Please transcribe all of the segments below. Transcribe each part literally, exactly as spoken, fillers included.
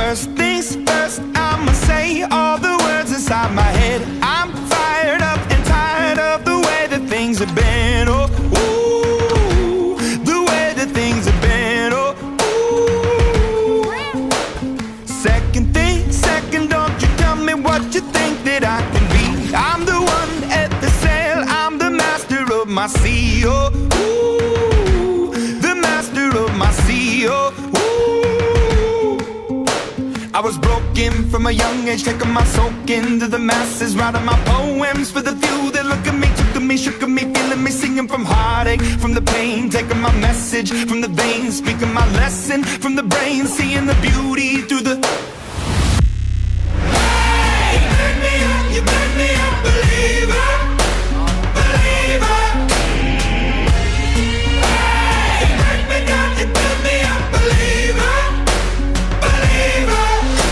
First things first, I'ma say all the words inside my head. I'm fired up and tired of the way that things have been. Oh, ooh, the way that things have been. Oh, ooh. Second thing, second, don't you tell me what you think that I can be. I'm the one at the sail, I'm the master of my sea. Oh, ooh, the master of my sea. Oh, I was broken from a young age, taking my soak into the masses, writing my poems for the few that look at me, took at me, shook at me, feeling me, singing from heartache, from the pain, taking my message from the veins, speaking my lesson from the brain, seeing the beauty through the... Hey, you burn me up, you burn me up, believer, believer. Hey, you burn me down, you burn me up, believer, believer.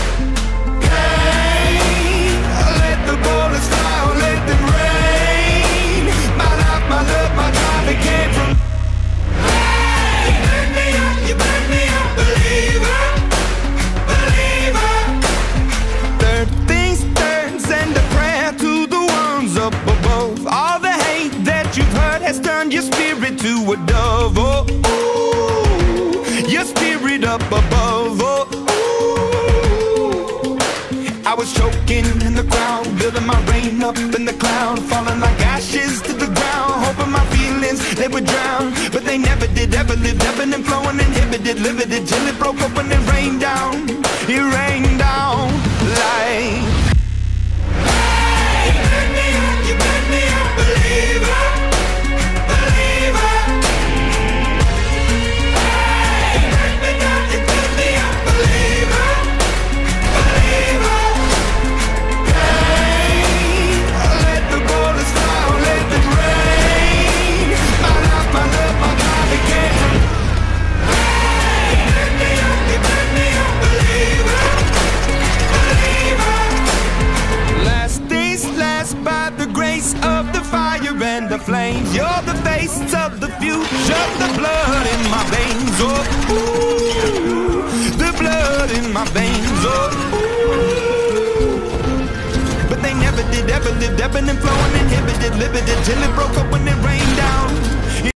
Has turned your spirit to a dove. Oh, ooh, your spirit up above. Oh, ooh. I was choking in the crowd, building my rain up in the cloud, falling like ashes to the ground, hoping my feelings they would drown, but they never did. Ever lived, ebbing and flowing, inhibited, limited, till it broke open and rained down. It rained down like... Hey, you burn me up, you burn me up, believer. And the flames, you're the face of the future, the blood in my veins. Oh, ooh, the blood in my veins. Oh, ooh. But they never did, ever lived, ebbing and flowing, inhibited, limited, till it broke up when it rained down.